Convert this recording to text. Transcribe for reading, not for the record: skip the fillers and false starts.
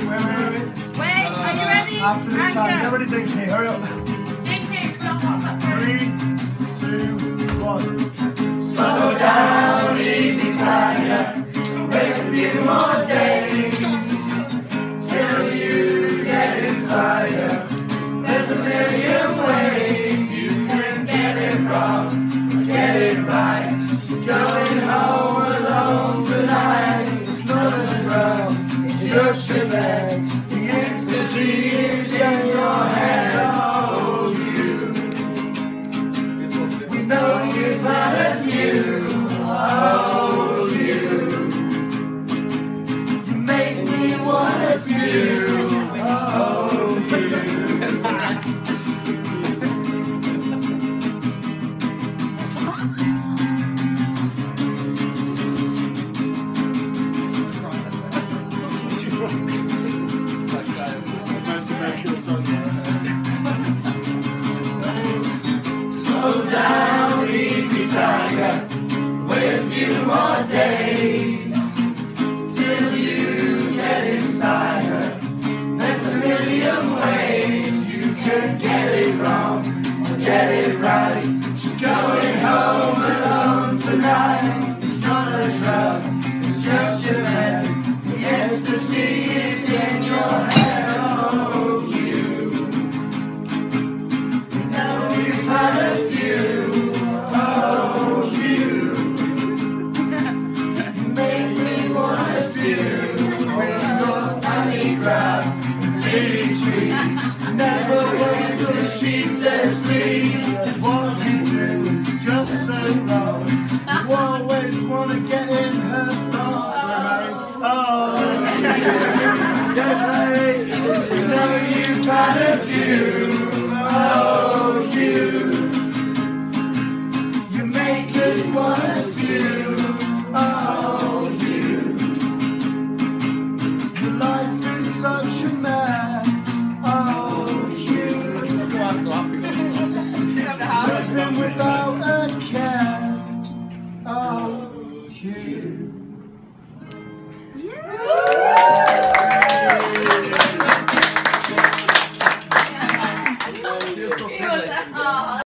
Wait, are you ready? After this time, everybody think here, hurry up. 3, 2, 1. Slow down, easy tiger. Wait a few more days till you get inside her. There's a million ways you can get it wrong or get it right. She's going home alone tonight. It's not a drug, it's just your bed. The ecstasy is in your head. Oh, you. We know you've had a few. Oh, you. You make me wanna spew. Oh, you. Slow down, easy tiger. Wait a few more days till you get inside her. There's a million ways you can get it wrong or get it right. She's going home alone tonight. It's not a drug, it's just your head. The ecstasy is in your head. Oh, you. We know you've had a few. Oh, you. You make me wanna stew. Bring your family grab city streets. Never wait till she says please. What you do is just so wrong. You always want to get in her thoughts. Oh, You know you've had a few. Oh, you. You make us wanna spew.